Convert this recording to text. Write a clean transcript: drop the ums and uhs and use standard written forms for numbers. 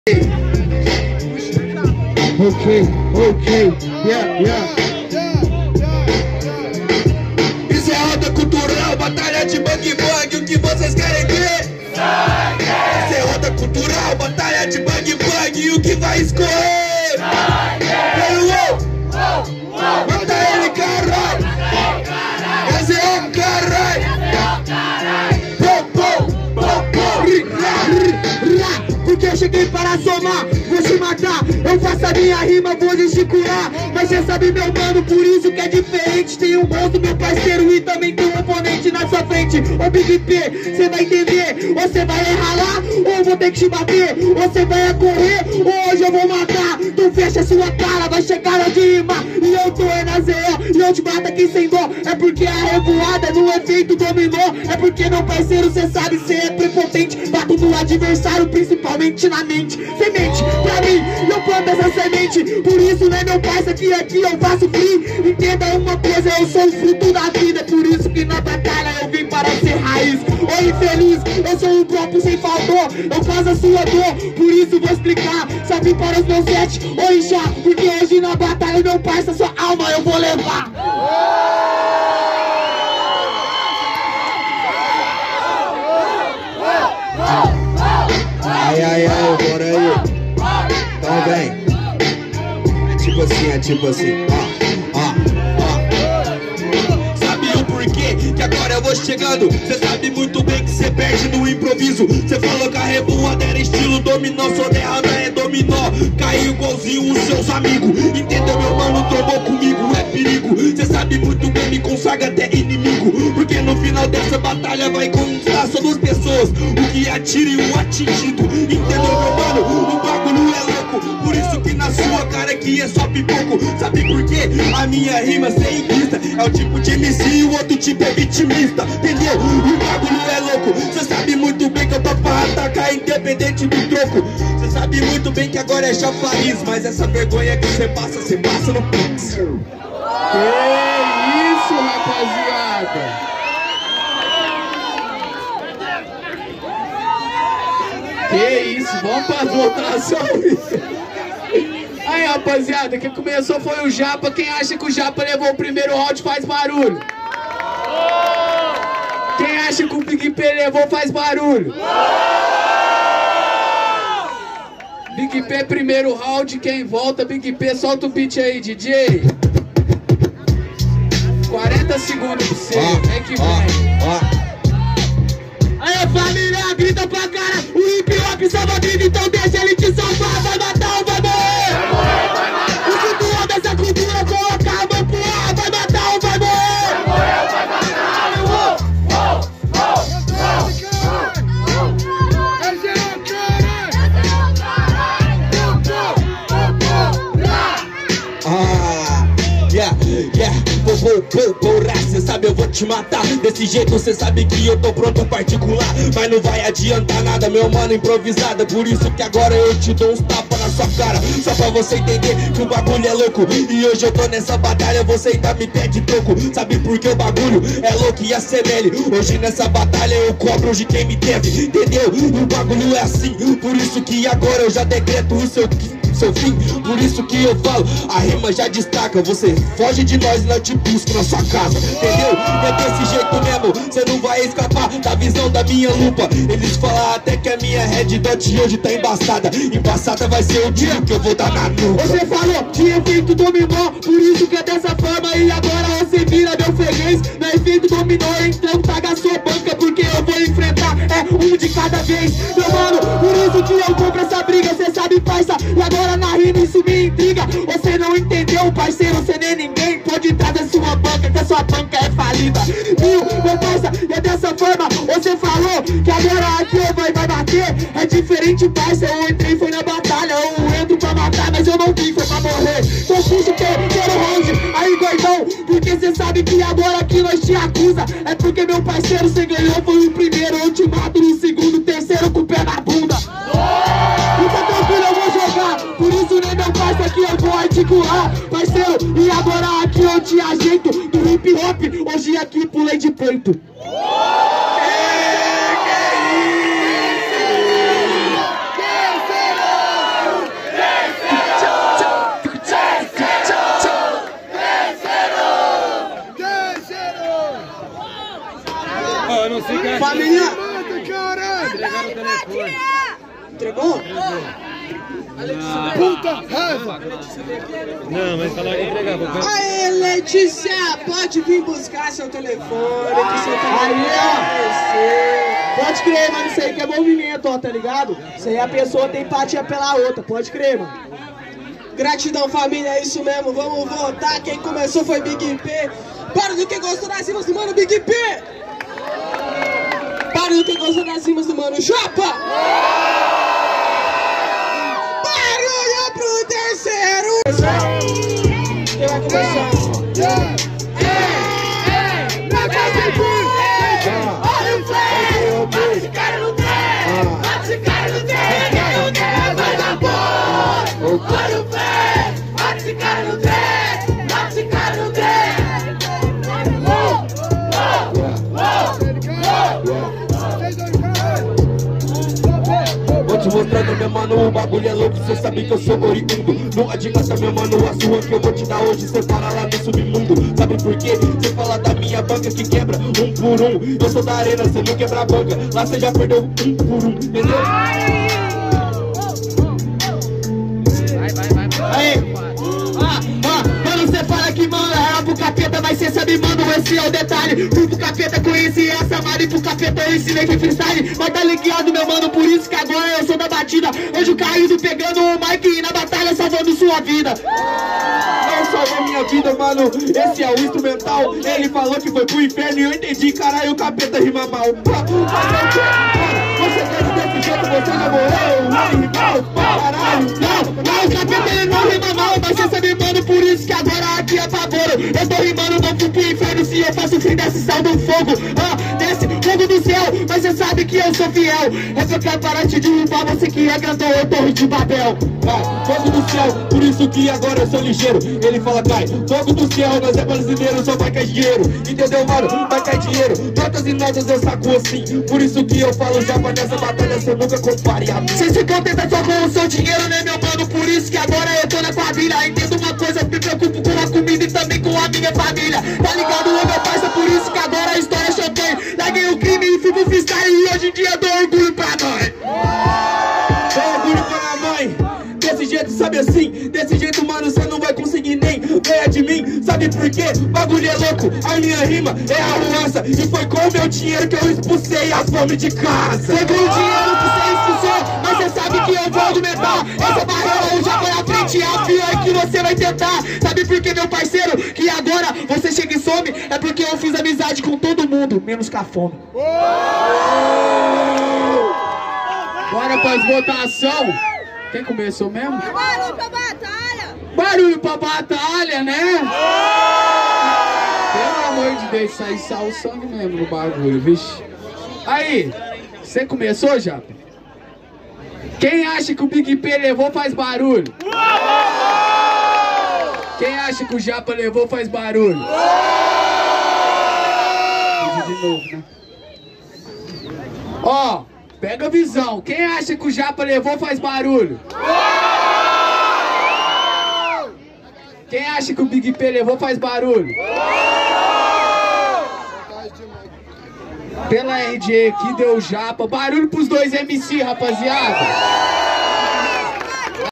Ok, yeah. Isso é roda cultural, batalha de bang bang, o que vocês querem ver? Isso é roda cultural, batalha de bang bang, o que vai escorrer? Mata ele, caralho! Esse é o caralho! Porque eu cheguei para somar, vou te matar. Eu faço a minha rima, vou gesticular. Mas cê sabe, meu mano, por isso que é diferente. Tem um monstro, meu parceiro, e também tem um oponente na sua frente. Ô Big P, cê vai entender. Ou cê vai errar lá, ou eu vou ter que te bater. Ou cê vai correr, ou hoje eu vou matar. Tu fecha sua cara, vai chegar a de rimar. E eu tô na ZO, e eu te mato aqui sem dó. É porque a revoada no efeito dominou. É porque, meu parceiro, cê sabe, cê é prepotente. Bato no adversário, principalmente na mente. Semente, pra mim, eu planto essa semente. Por isso, né, meu parceiro, que aqui eu faço free. Entenda uma coisa, eu sou o fruto da vida. Por isso que na batalha eu vim para ser raiz. Ô infeliz, eu sou o próprio sem faltor. Eu faço a sua dor, por isso vou explicar. Só vim para os meus sete, ô Ixá. Porque hoje na batalha, meu parceiro, sua alma eu vou levar. Ai, bora aí. Então vem. É tipo assim. Sabe o porquê que agora eu vou chegando? Cê sabe muito bem que cê perde no improviso. Cê falou que a revoada era estilo dominó. Só derrama é dominó. Caiu igualzinho os seus amigos. Entendeu, meu mano? Tomou comigo, é perigo. Cê sabe muito bem, me consagra até inimigo. Porque no final dessa batalha vai constar sobre as pessoas o que atira e o atingido. Entendeu, meu mano? O bagulho é louco. Por isso que na sua cara aqui é só pipoco. Sabe por quê? A minha rima sem vista. É o tipo de MC e o outro tipo é vitimista. Entendeu? O bagulho é louco. Cê sabe muito bem que eu tô pra atacar independente do troco. Cê sabe muito bem que agora é chafariz. Mas essa vergonha que cê passa no Pix. Que isso, rapaziada? Que isso, vamos pra votação. Aí, rapaziada, quem começou foi o Japa. Quem acha que o Japa levou o primeiro round faz barulho. Quem acha que o Big P levou faz barulho. Big P primeiro round, quem volta, Big P, solta o beat aí, DJ. 40 segundos pra você, vem que vem. Aí família, grita pra cara. O hip hop salva a vida, então deixa ele te salvar. Vai matar ou vai morrer? O futuro dessa cultura, coloca a mão pro ar. Vai matar ou vai morrer? Vai Porra, cê sabe eu vou te matar. Desse jeito cê sabe que eu tô pronto particular. Mas não vai adiantar nada, meu mano, improvisada. Por isso que agora eu te dou uns tapas na sua cara. Só pra você entender que o bagulho é louco. E hoje eu tô nessa batalha, você ainda me pede troco. Sabe por que o bagulho é louco e assemelhe? Hoje nessa batalha eu cobro de quem me deve. Entendeu? O bagulho é assim. Por isso que agora eu já decreto o seu fim, por isso que eu falo, a rima já destaca. Você foge de nós e não te busco na sua casa. Entendeu? É desse jeito mesmo, cê não vai escapar da visão da minha lupa. Eles falam até que a minha red dot hoje tá embaçada. Embaçada vai ser o dia que eu vou dar na nuca. Você falou de efeito dominó, por isso que é dessa forma. E agora você vira meu freguês. Não é efeito dominó, então paga a sua banca, porque eu vou enfrentar, um de cada vez. Meu mano, por isso que eu compro essa briga. Cê sabe, parça, e agora na rima isso me intriga. Você não entendeu, parceiro, você nem ninguém pode trazer sua banca, que a sua banca é falida. Viu, meu parça, e é dessa forma. Você falou que agora aqui eu vai bater. É diferente, parça, eu entrei, foi na batalha. Eu entro pra matar, mas eu não vim, foi pra morrer. Tô puxo, quero round, aí gordão. Porque cê sabe que agora aqui nós te acusa. É porque meu parceiro, cê ganhou, foi o primeiro. Eu te mato no segundo, terceiro com o pé na bunda. Fica tranquilo, eu vou jogar. Por isso, né, meu parceiro, aqui eu vou articular, parceiro. E agora aqui eu te ajeito do hip hop. Hoje aqui pulei de peito. Puta raiva! Não, mas falar que entregava. Aê, Letícia, pode vir buscar seu telefone, que seu telefone pode crer, mano, isso aí que é movimento, ó, tá ligado? Isso aí a pessoa tem empatia pela outra, pode crer, mano. Gratidão, família, é isso mesmo, vamos votar. Quem começou foi Big P. Para do que gostou das rimas do mano Big P. Para do que gostou das rimas do mano Japa. Barulho pro terceiro. Quem vai começar? Olha o flash! Bate esse cara no trem! Bate esse cara no trem! Vai dar boa! Olha o flash! Bate esse cara no trem! Bate esse cara no trem! Vou te mostrando, meu mano, o bagulho é louco. Cê sabe que eu sou oriundo. Não adianta, meu mano, a sua que eu vou te dar hoje. Cê para lá no submundo. Sabe por quê? Cê fala da minha banca que quebra um por um. Eu sou da arena, cê não quebra a banca. Lá cê já perdeu um por um, entendeu? Aí! Mano, cê fala que mano é pro capeta, mas cê sabe, mano, esse é o detalhe. Fui pro capeta, conheci essa mano, e pro capeta eu ensinei que freestyle. Mas tá ligado, meu mano, por isso que agora eu sou da batida. Hoje o caído pegando o mic e na batalha salvando sua vida. Não salvou minha vida, mano. Esse é o instrumental. Ele falou que foi pro inferno e eu entendi, caralho, o capeta rima mal. Você deve desse jeito, você já morreu. Ele rimou, caralho. Não, o capeta ele não rima mal, mas cê sabe, mano, por isso que agora aqui é pavoro. Eu tô rimando, não fui pro inferno, se eu faço fim desse sal do fogo. Desce fogo do céu, mas cê sabe que eu sou fiel. É pra cá para te derrubar, você que agrandou a torre de Babel. Fogo do céu, por isso que agora eu sou ligeiro. Ele fala, cai, fogo do céu, nós é brasileiro, só vai cair dinheiro. Entendeu, mano? Vai cair dinheiro. Notas e notas eu saco assim. Por isso que eu falo, já vai nessa batalha, cê nunca compare a mim. Cê se contenta só com o seu dinheiro, né, meu mano? Por isso que agora eu tô na quadrilha. Entendo uma coisa, me preocupo com a comida e também com a minha família. Tá ligado, ô meu parça? Por isso que agora a história é champanhe. Larguei o crime e fui pro freestyle e hoje em dia dou orgulho pra mãe. Dou orgulho pra mãe. Desse jeito, sabe assim? Desse jeito, mano, cê não vai conseguir nem ganhar de mim. Sabe por quê? Bagulho é louco. A minha rima é arruança. E foi com o meu dinheiro que eu expulsei a fome de casa. Foi com o dinheiro que cê expulsou, mas cê sabe que eu vou argumentar. Essa barreira eu já vou na frente, a pior que você vai tentar. Sabe por quê, meu parceiro? Que agora você chega e some. É porque eu fiz amizade com todo mundo, menos com a fome. Bora pras votação. Quem começou mesmo? Barulho pra batalha! Barulho pra batalha, né? Pelo amor de Deus, sai só o sangue mesmo no bagulho, vixe. Aí, você começou, Japa? Quem acha que o Big P levou faz barulho? Quem acha que o Japa levou faz barulho? De novo, né? Ó, pega a visão. Quem acha que o Japa levou faz barulho? Quem acha que o Big P levou faz barulho? Pela RJ aqui deu Japa. Barulho pros dois MC, rapaziada.